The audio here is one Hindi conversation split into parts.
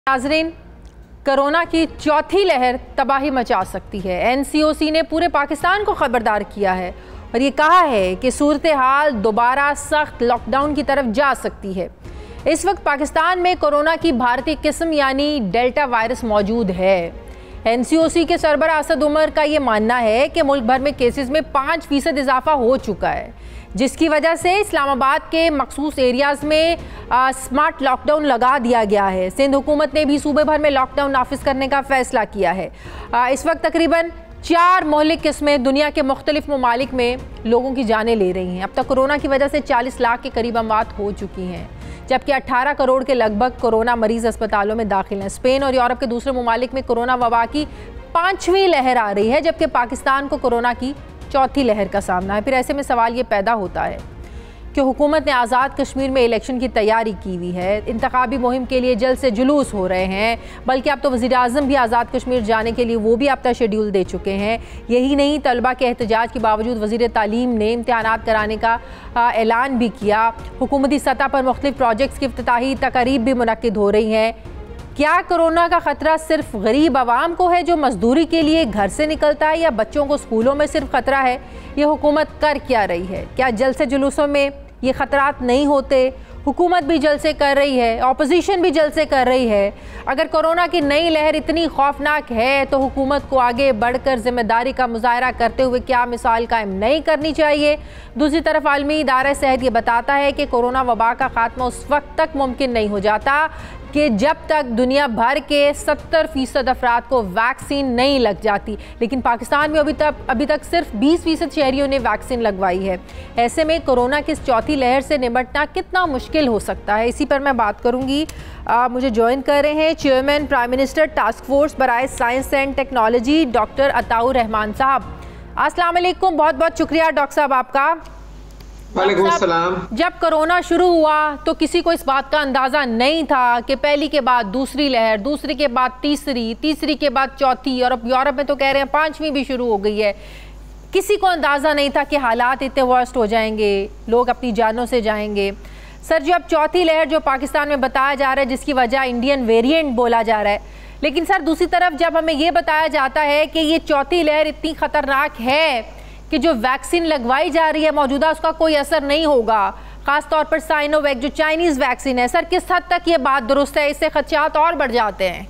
नाज़रीन, कोरोना की चौथी लहर तबाही मचा सकती है। एनसीओसी ने पूरे पाकिस्तान को खबरदार किया है और ये कहा है कि सूरत हाल दोबारा सख्त लॉकडाउन की तरफ जा सकती है। इस वक्त पाकिस्तान में कोरोना की भारतीय किस्म यानी डेल्टा वायरस मौजूद है। एनसीओसी के सरबराह असद उमर का ये मानना है कि मुल्क भर में केसेस में 5% इजाफा हो चुका है, जिसकी वजह से इस्लामाबाद के मखसूस एरियाज़ में स्मार्ट लॉकडाउन लगा दिया गया है। सिंध हुकूमत ने भी सूबे भर में लॉकडाउन नाफिज करने का फैसला किया है। इस वक्त तकरीबन 4 मोहलिक किस्में दुनिया के मुख्तलिफ ममालिक में लोगों की जानें ले रही हैं। अब तक कोरोना की वजह से 40 लाख के करीब अमवात हो चुकी हैं, जबकि 18 करोड़ के लगभग कोरोना मरीज अस्पतालों में दाखिल हैं। स्पेन और यूरोप के दूसरे ममालिक में कोरोना वबा की 5वीं लहर आ रही है, जबकि पाकिस्तान को कोरोना की चौथी लहर का सामना है। फिर ऐसे में सवाल ये पैदा होता है कि हुकूमत ने आज़ाद कश्मीर में इलेक्शन की तैयारी की हुई है, इंतखाबी मुहिम के लिए जल्द से जुलूस हो रहे हैं, बल्कि अब तो वज़ीर आज़म भी आज़ाद कश्मीर जाने के लिए वो भी अब तक शेड्यूल दे चुके हैं। यही नहीं, तलबा के एहतजाज के बावजूद वज़ीर तालीम ने इम्तिहानात कराने का ऐलान भी किया। हुकूमती सतह पर मुख्तलिफ प्रोजेक्ट्स की इफ्तिताही तकारीब भी मुनक्किद हो रही हैं। क्या कोरोना का ख़तरा सिर्फ गरीब आवाम को है जो मजदूरी के लिए घर से निकलता है, या बच्चों को स्कूलों में सिर्फ ख़तरा है? ये हुकूमत कर क्या रही है? क्या जलसे जुलूसों में ये ख़तरात नहीं होते? हुकूमत भी जलसे कर रही है, ऑपोजिशन भी जलसे कर रही है। अगर कोरोना की नई लहर इतनी खौफनाक है तो हुकूमत को आगे बढ़कर जिम्मेदारी का मुजाहरा करते हुए क्या मिसाल कायम नहीं करनी चाहिए? दूसरी तरफ आलमी इदारा सेहत ये बताता है कि कोरोना वबा का खात्मा उस वक्त तक मुमकिन नहीं हो जाता कि जब तक दुनिया भर के 70% अफराद को वैक्सीन नहीं लग जाती। लेकिन पाकिस्तान में अभी तक सिर्फ 20% शहरियों ने वैक्सीन लगवाई है। ऐसे में कोरोना की इस चौथी लहर से निपटना कितना मुश्किल हो सकता है, इसी पर मैं बात करूंगी। मुझे ज्वाइन कर रहे हैं chairman prime minister task force बराए science and technology doctor Ataur Rahman साहब। अस्सलाम वालेकुम, बहुत बहुत शुक्रिया डॉक्टर साहब आपका। वालेकुम सलाम। जब कोरोना शुरू हुआ तो किसी को इस बात का अंदाज़ा नहीं था कि पहली के बाद दूसरी लहर, दूसरी के बाद तीसरी, तीसरी के बाद चौथी, और अब यूरोप में तो कह रहे हैं 5वीं भी शुरू हो गई है। किसी को अंदाज़ा नहीं था कि हालात इतने वर्स्ट हो जाएंगे, लोग अपनी जानों से जाएंगे। सर, जो अब चौथी लहर जो पाकिस्तान में बताया जा रहा है, जिसकी वजह इंडियन वेरिएंट बोला जा रहा है, लेकिन सर दूसरी तरफ जब हमें ये बताया जाता है कि ये चौथी लहर इतनी ख़तरनाक है कि जो वैक्सीन लगवाई जा रही है मौजूदा उसका कोई असर नहीं होगा, ख़ास तौर पर साइनोवैक जो चाइनीज़ वैक्सीन है, सर किस हद तक ये बात दुरुस्त है? इससे खदशात और बढ़ जाते हैं।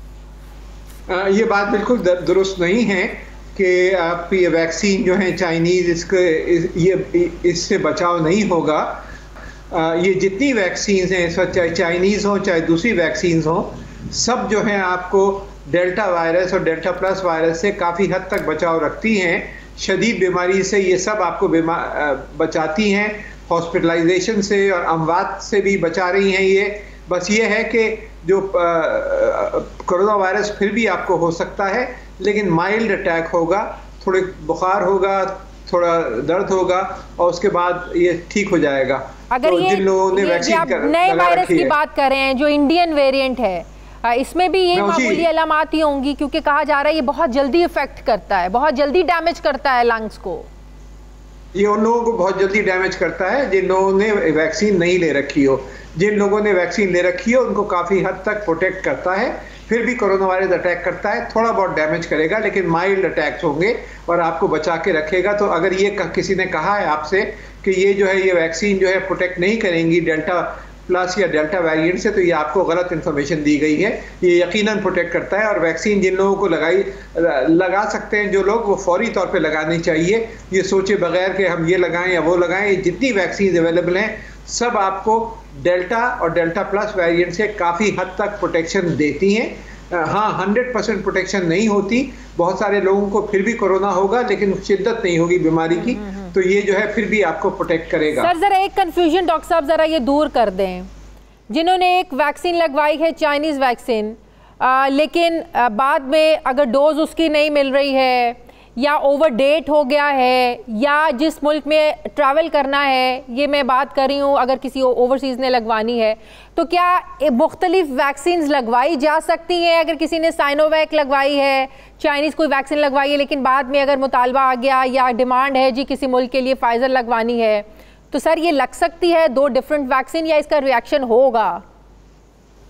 ये बात बिल्कुल दुरुस्त नहीं है कि आप ये वैक्सीन जो है चाइनीज़, इससे बचाव नहीं होगा। ये जितनी वैक्सीन हैं इस वक्त, चाहे चाइनीज़ हो चाहे दूसरी वैक्सीन हो, सब जो है आपको डेल्टा वायरस और डेल्टा प्लस वायरस से काफ़ी हद तक बचाव रखती हैं। शदीद बीमारी से ये सब आपको बचाती हैं, हॉस्पिटलाइजेशन से और अमवात से भी बचा रही हैं ये। बस ये है कि जो कोरोना वायरस फिर भी आपको हो सकता है, लेकिन माइल्ड अटैक होगा, थोड़े बुखार होगा, थोड़ा दर्द होगा और उसके बाद ये ठीक हो जाएगा। अगर तो जिन लोगों ने वैक्सीन नए वायरस की बात करें जो इंडियन वेरिएंट है, इसमें भी ये मामूली अलामात ही होंगी, क्योंकि कहा जा रहा है ये बहुत जल्दी इफेक्ट करता है, बहुत जल्दी डैमेज करता है लंग्स को। ये उन लोगों को बहुत जल्दी डैमेज करता है जिन लोगों ने वैक्सीन नहीं ले रखी हो। जिन लोगों ने वैक्सीन ले रखी हो उनको काफ़ी हद तक प्रोटेक्ट करता है। फिर भी कोरोना वायरस अटैक करता है, थोड़ा बहुत डैमेज करेगा, लेकिन माइल्ड अटैक्स होंगे और आपको बचा के रखेगा। तो अगर ये किसी ने कहा है आपसे कि ये जो है ये वैक्सीन जो है प्रोटेक्ट नहीं करेंगी डेल्टा प्लस या डेल्टा वेरिएंट से, तो ये आपको गलत इन्फॉर्मेशन दी गई है। ये यकीनन प्रोटेक्ट करता है और वैक्सीन जिन लोगों को लगा सकते हैं जो लोग, वो फौरी तौर पे लगानी चाहिए, ये सोचे बगैर कि हम ये लगाएं या वो लगाएं। जितनी वैक्सीन अवेलेबल हैं सब आपको डेल्टा और डेल्टा प्लस वेरिएंट से काफ़ी हद तक प्रोटेक्शन देती हैं। हाँ, 100% प्रोटेक्शन नहीं होती, बहुत सारे लोगों को फिर भी कोरोना होगा लेकिन शिद्दत नहीं होगी बीमारी की, तो ये जो है फिर भी आपको प्रोटेक्ट करेगा। सर जरा एक कंफ्यूजन डॉक्टर साहब जरा ये दूर कर दें, जिन्होंने एक वैक्सीन लगवाई है चाइनीज़ वैक्सीन, लेकिन बाद में अगर डोज उसकी नहीं मिल रही है या ओवर डेट हो गया है, या जिस मुल्क में ट्रैवल करना है, ये मैं बात कर रही हूँ, अगर किसी ओवरसीज़ ने लगवानी है, तो क्या मुख्तलिफ वैक्सीन्स लगवाई जा सकती हैं? अगर किसी ने साइनोवैक लगवाई है, चाइनीज़ कोई वैक्सीन लगवाई है, लेकिन बाद में अगर मुतालबा आ गया या डिमांड है जी किसी मुल्क के लिए फाइज़र लगवानी है, तो सर ये लग सकती है 2 डिफरेंट वैक्सीन, या इसका रिएक्शन होगा?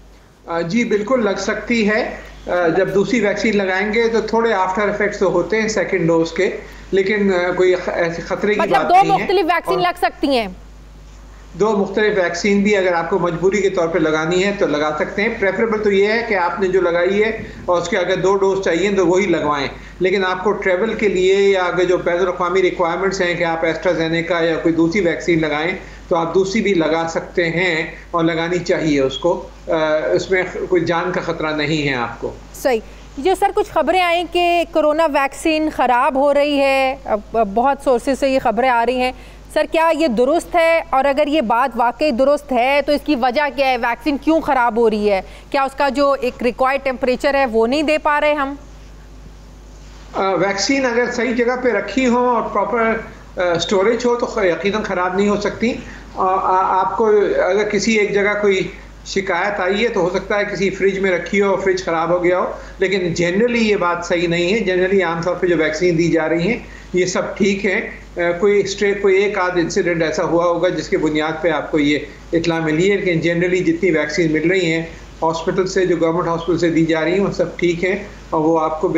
जी बिल्कुल लग सकती है। जब दूसरी वैक्सीन लगाएंगे तो थोड़े आफ्टर इफेक्ट्स तो होते हैं सेकंड डोज के, लेकिन कोई ऐसे खतरे की बात नहीं है। दो मुख्तलिफ वैक्सीन लग सकती हैं? दो मुख्तलिफ वैक्सीन भी अगर आपको मजबूरी के तौर पे लगानी है तो लगा सकते हैं। प्रेफरेबल तो ये है कि आपने जो लगाई है और उसके अगर 2 डोज चाहिए तो वही लगवाएं। लेकिन आपको ट्रेवल के लिए या अगर जो बैनुल-अक़वामी रिक्वायरमेंट्स हैं कि आप एस्ट्राज़ेनेका या कोई दूसरी वैक्सीन लगाएं तो आप दूसरी भी लगा सकते हैं और लगानी चाहिए उसको। उसमें कोई जान का ख़तरा नहीं है आपको। सही। जो सर कुछ खबरें आई कि कोरोना वैक्सीन ख़राब हो रही है, अब बहुत सोर्सेज से ये खबरें आ रही हैं, सर क्या ये दुरुस्त है? और अगर ये बात वाकई दुरुस्त है तो इसकी वजह क्या है? वैक्सीन क्यों ख़राब हो रही है? क्या उसका जो एक रिक्वायर्ड टेम्परेचर है वो नहीं दे पा रहे हम? वैक्सीन अगर सही जगह पे रखी हो और प्रॉपर स्टोरेज हो तो यकीनन ख़राब नहीं हो सकती। आपको अगर किसी एक जगह कोई शिकायत आई है तो हो सकता है किसी फ्रिज में रखी हो और फ्रिज ख़राब हो गया हो, लेकिन जनरली ये बात सही नहीं है। जनरली आमतौर पे जो वैक्सीन दी जा रही हैं ये सब ठीक है। कोई एक आध इंसिडेंट ऐसा हुआ होगा जिसके बुनियाद पे आपको ये इत्ला मिली है, लेकिन जनरली जितनी वैक्सीन मिल रही हैं हॉस्पिटल से, जो गवर्नमेंट हॉस्पिटल से दी जा रही हैं, वो सब ठीक है और वो आपको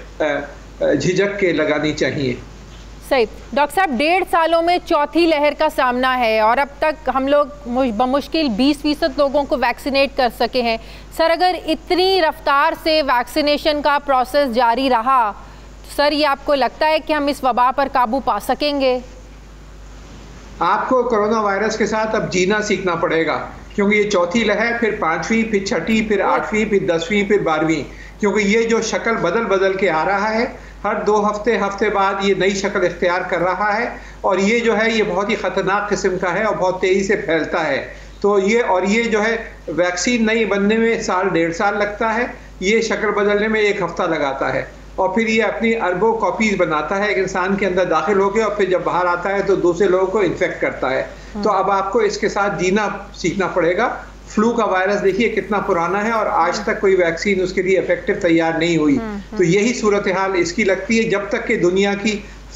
झिझक के लगानी चाहिए। सही। डॉक्टर साहब, 1.5 सालों में चौथी लहर का सामना है और अब तक हम लोग बमुश्किल 20% लोगों को वैक्सीनेट कर सके हैं। सर अगर इतनी रफ्तार से वैक्सीनेशन का प्रोसेस जारी रहा तो सर ये आपको लगता है कि हम इस वबा पर काबू पा सकेंगे? आपको कोरोना वायरस के साथ अब जीना सीखना पड़ेगा, क्योंकि ये चौथी लहर, फिर 5वीं, फिर 6ठी, फिर 8वीं, फिर 10वीं, फिर 12वीं, क्योंकि ये जो शक्ल बदल के आ रहा है, हर 2 हफ्ते बाद ये नई शक्ल इख्तियार कर रहा है और ये जो है ये बहुत ही ख़तरनाक किस्म का है और बहुत तेज़ी से फैलता है। तो ये जो है वैक्सीन नहीं बनने में साल 1.5 साल लगता है, ये शक्ल बदलने में 1 हफ्ता लगाता है और फिर ये अपनी अरबों कॉपीज़ बनाता है एक इंसान के अंदर दाखिल होकर और फिर जब बाहर आता है तो दूसरे लोगों को इन्फेक्ट करता है। तो अब आपको इसके साथ जीना सीखना पड़ेगा। फ्लू का वायरस देखिए कितना पुराना है और आज तक कोई वैक्सीन उसके लिए इफेक्टिव तैयार नहीं हुई। तो यही सूरत हाल इसकी लगती है। जब तक कि दुनिया की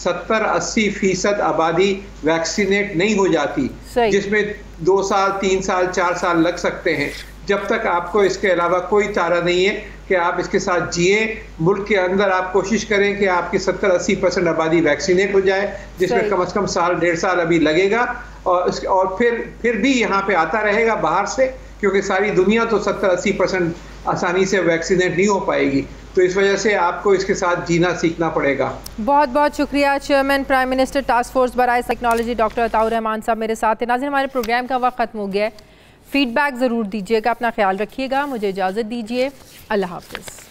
70-80% आबादी वैक्सीनेट नहीं हो जाती, जिसमें 2 साल, 3 साल, 4 साल लग सकते हैं, जब तक आपको इसके अलावा कोई चारा नहीं है कि आप इसके साथ जिए। मुल्क के अंदर आप कोशिश करें कि आपकी 70-80% आबादी वैक्सीनेट हो जाए, जिसमें कम से कम साल 1.5 साल अभी लगेगा और फिर भी यहाँ पे आता रहेगा बाहर से, क्योंकि सारी दुनिया तो 70-80% आसानी से वैक्सीनेट नहीं हो पाएगी। तो इस वजह से आपको इसके साथ जीना सीखना पड़ेगा। बहुत बहुत शुक्रिया। Chairman prime minister task force बराए टेक्नोलॉजी डॉक्टर अताउर रहमान साहब मेरे साथ हैं। नाज़रीन, हमारे प्रोग्राम का वक्त ख़त्म हो गया है। फीडबैक ज़रूर दीजिएगा, अपना ख्याल रखिएगा। मुझे इजाज़त दीजिए। अल्लाह हाफ़िज़।